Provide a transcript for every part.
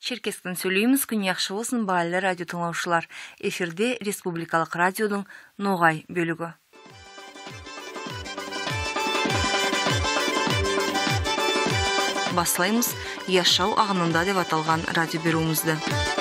Черкестен сөйлейміз, күн яқшы болсын, баалар радио тыңлаушылар. Эфирде Республикалық радиодың Ноғай бөлігі. Баслаймыз Яшау ағынында деп аталған радио беруімізді.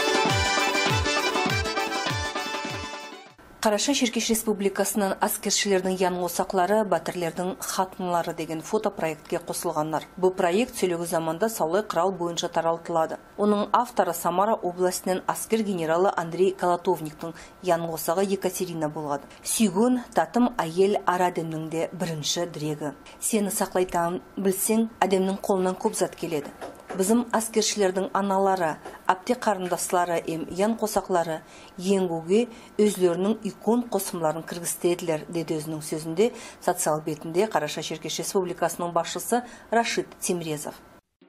Қараша Черкеш Республикасының аскершілердің яңғосақлары, батырлердің хатынлары деген фотопроектке қосылғандар. Бұл проект сөйлегі заманда Саулай қырал бойынша таралтылады. Оның авторы Самара областының аскер генералы Андрей Колотовниктің яңғосағы Екатерина болады. Сүйгін татым айел ара әдемнің де бірінші дірегі. Сені сақлайтанын білсең, әдемнің қолынан көп зат келеді. Бізім аскершілердің аналары, апте қарындаслары ян қосақлары енгуге өзлерінің икон қосымларын кіргістеділер, деді өзінің сөзінде социал бетінде Қараша Черкеш Республикасының басшысы Рашид Темрезов.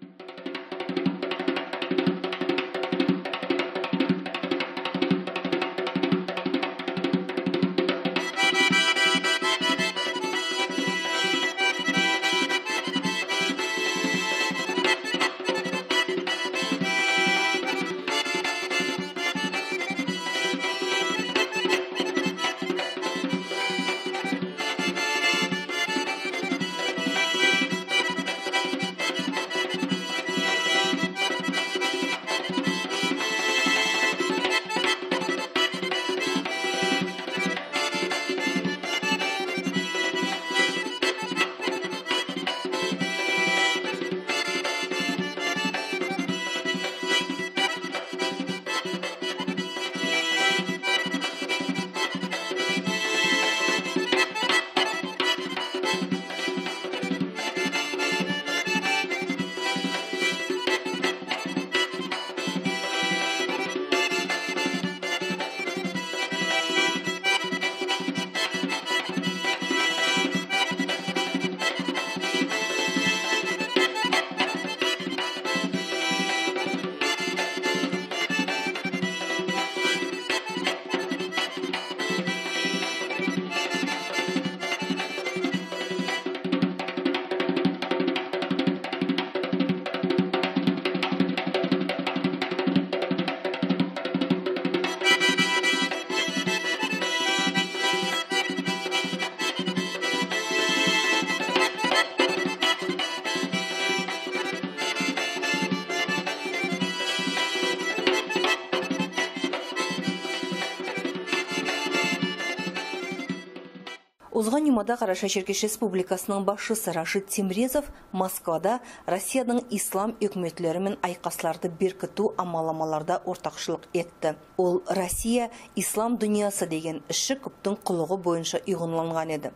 Озған юмада Қараша Черкеш Республикасының басшысы Рашид Темрезов Москвада Россияның ислам өкіметлерімен айқасларды беркіту амаламаларда ортақшылық етті. Ол Россия ислам дүниясы деген іші күптің құлығы бойынша ұйғынланған еді.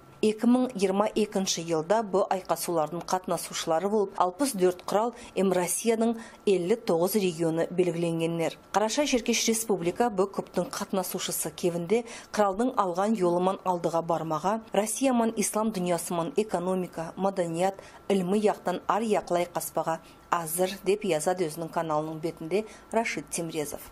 2022 елда бұл айқасулардың қатнасушылары болып 64 құрал Россияның 59 регионы белгіленгеннер. Қараша Черкеш Республика бұл көптің қатнасушысы кевінде құралдың алған йолыман алдыға бармаға, Россияман ислам дүниясыман экономика, маданият, ілмі яқтан ар яқлай қаспаға азыр деп язады өзінің каналының бетінде Рашид Темрезов.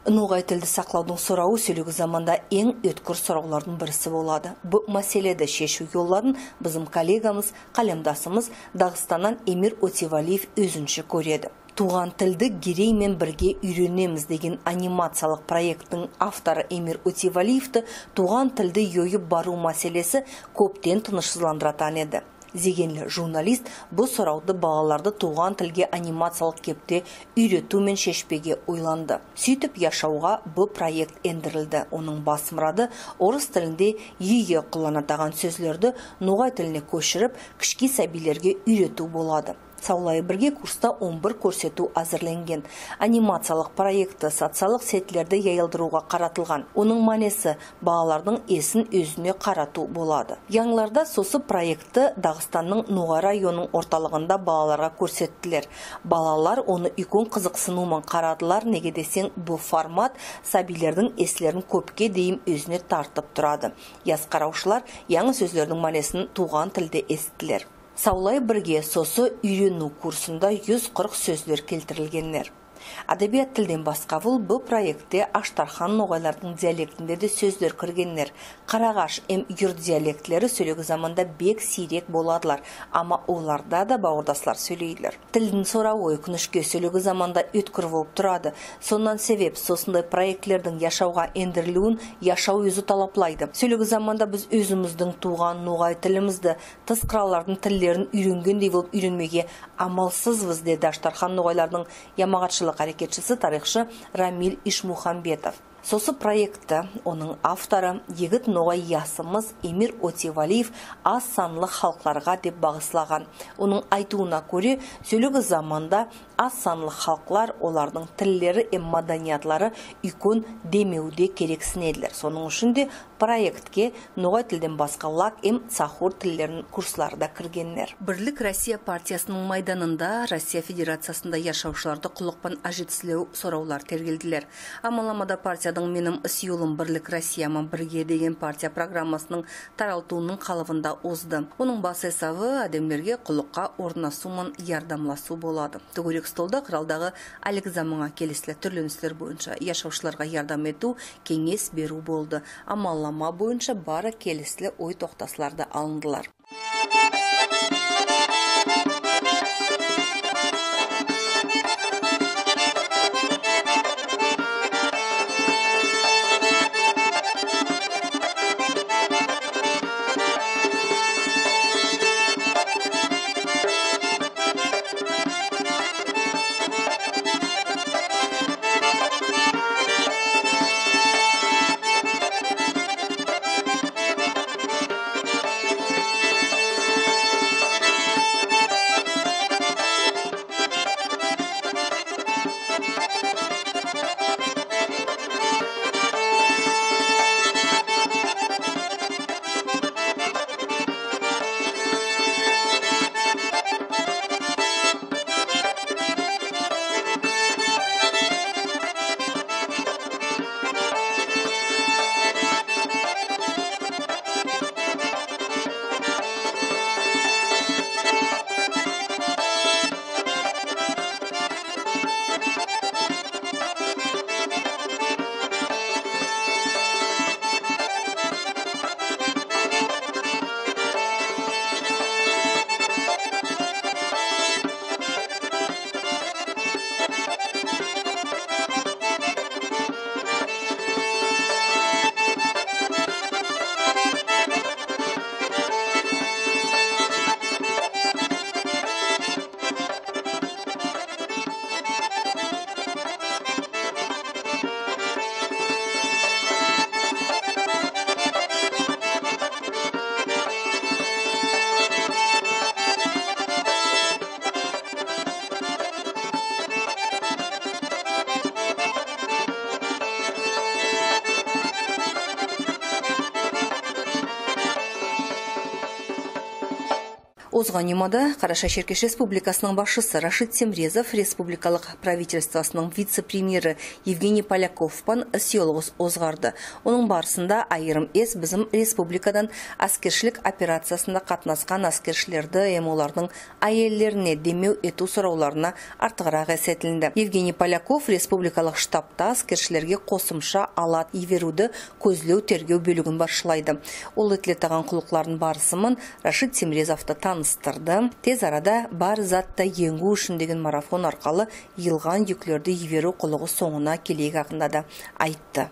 Нугай тілді сақлаудың сұрауы сөйлегі заманда ең өткір сұраулардың бірісі болады. Бұл мәселеді шешу жолларын bizim коллегамыз, қалемдасымыз Дағыстаннан Эмир Отивалиев өзінше көреді. Туған тілді Гереймен бірге үйренеміз деген анимациялық проекттің авторы Эмир Отивалиевті туған тілді йойып бару мәселесі көптен тынышсызландыратын еді. Зегенлі журналист бұл сұрауды балаларды туған тілге анимациялық кепте үйретумен шешпеге ойланды. Сөйтіп яшауға бұл проект ендірілді. Оның бас мұрады орыс тілінде еге құланатаған сөзлерді нугай тіліне көшіріп, кішкі сәбилерге үйрету болады. Саулай бірге курста 11 көрсету әзірленген. Анимациялық проекті социалық сетлерді яйылдыруға қаратылған. Оның манесі балалардың есін өзіне қарату болады. Яңларда сосы проекті Дағыстанның Нугай районының орталығында балаларға көрсеттілер. Балалар оны үйкөн қызықсынумен қарадылар, неге десең бұл формат сәбилердің еслерін көпке дейін өзіне тартып тұрады. Яз қараушылар яңы сөздердің манесін туған тілде естілер. Саулай бірге сосы үйрену курсында 140 сөздер келтірілгенлер. Әдебиет тілден басқа бұл проектте Аштархан ноғайлардың диалектінде де сөздер кіргенлер. Қарағаш юрт диалектлері сөйлегі заманда бек сирек боладылар, ама оларда да бауырдаслар сөйлейлер. Тілдің сұрауы өкінішке сөйлегі заманда өткір болып тұрады. Сондан себеп сосындай проектлердің яшауға ендірілуін яшау өзі талаплайды. Сөйлегі заманда біз өзіміздің туған ноғай тілімізді, тысқыралардың тілдерін үйренгендей болып үйренмеге амалсызбыз, деді Аштархан ноғайлардың ямағатшылық әрекетшісі тарихшы Рамиль Ишмухамбетов. Сосы проекті оның авторы егіт ноғай ясымыз Эмир Отивалиев аз санлы халықларға деп бағыслаған. Оның айтуына көре, сөйлегі заманда аз санлы халықлар олардың тіллері маданиятлары үйкөн демеуде керексінеділер. Соның үшінде проектке ноғай тілден басқалақ сахур тілдерін курсларда кіргенлер. Бірлік Россия партиясының майданында Россия Федерациясында яшаушыларды құлықпан ажетсілеу сұраулар тергелділер. Амаламада партияның менің іс юлым Бірлік Россиямен бірге деген партия программасының таралтуының қалывында озды. Оның бас есабы әдемлерге құлыққа орнасумен ярдамласу болады. Түгірек столда қыралдағы әлік заманға келесілі түрленістер бойынша яшаушыларға ярдам ету, кеңес беру болды. Амаллама бойынша бары келесілі ой тоқтасларды алындылар. Озған юмада Кара-Шеркеш Республикасының башчысы Рашид Темрезов, республикалық правительствосының вице-премьері Евгений Поляковпан сиолгус озгарды. Оның барысында айырым эс bizim республикадан аскершілік операциясында қатнасқан аскершілерді олардың айеллеріне демеу ету сұрауларына артығырақ әсетілінді. Евгений Поляков республикалық штабта аскершілерге қосымша алат иверуді көзлеу тергеу бөлігін баршылайды. Ол етлетаған құлықларын барысымын Рашид Темрезовты таныстырды. Тез арада бар затта еңгу үшін деген марафон арқалы йылған yüklерді иверу құлығы соңына келейік ақында да айтты.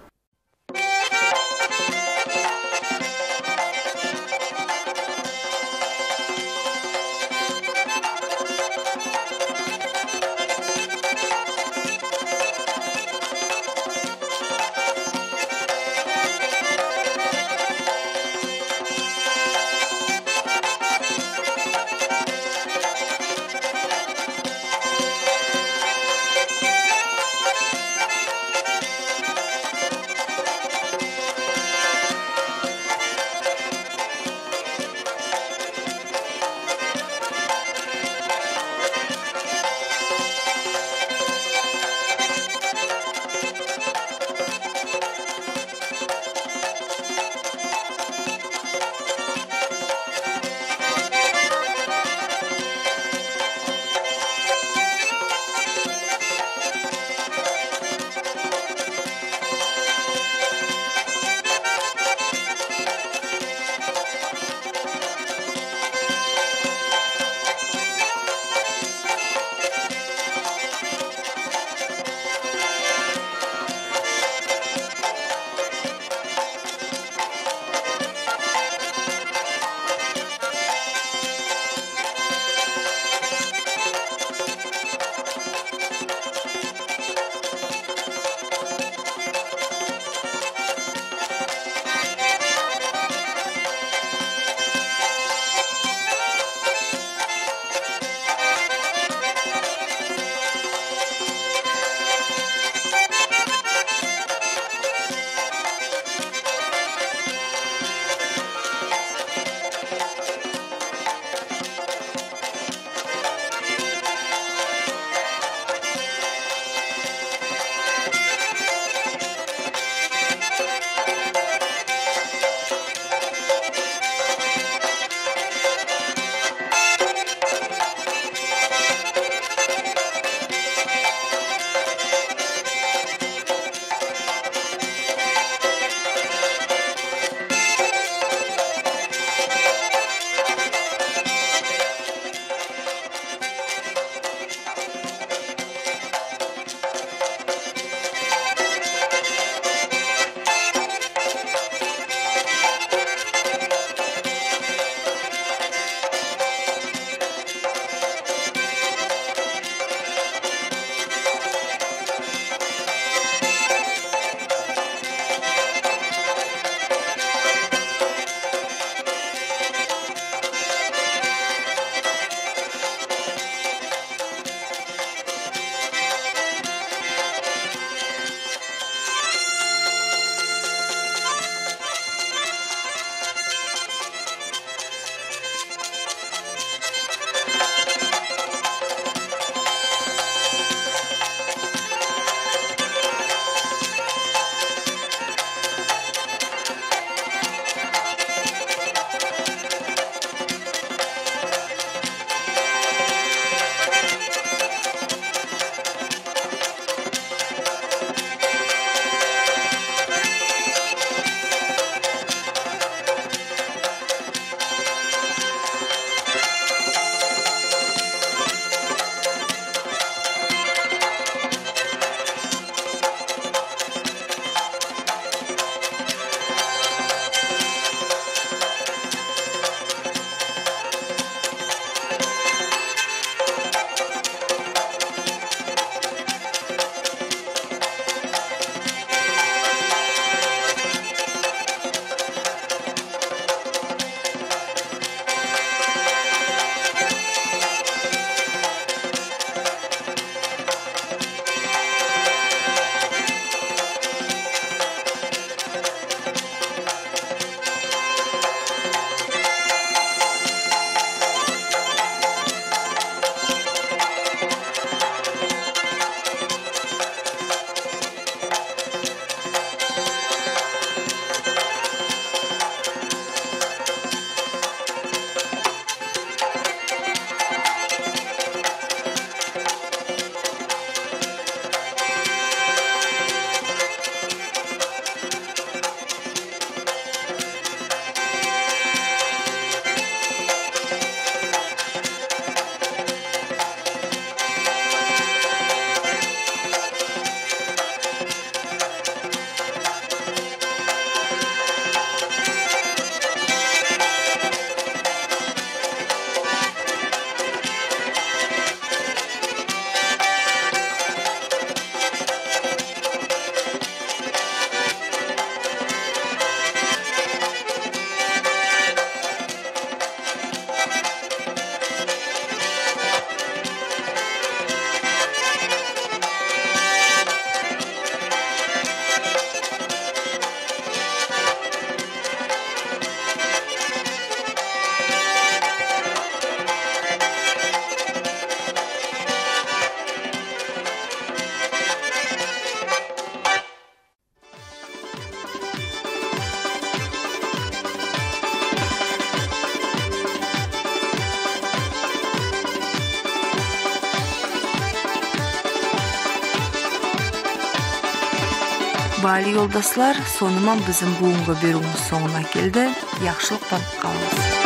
Бали yoldaşlar, соныман bizim bugunga берүүбүз соңуна келди. Yaxşılık topуп калыңыз.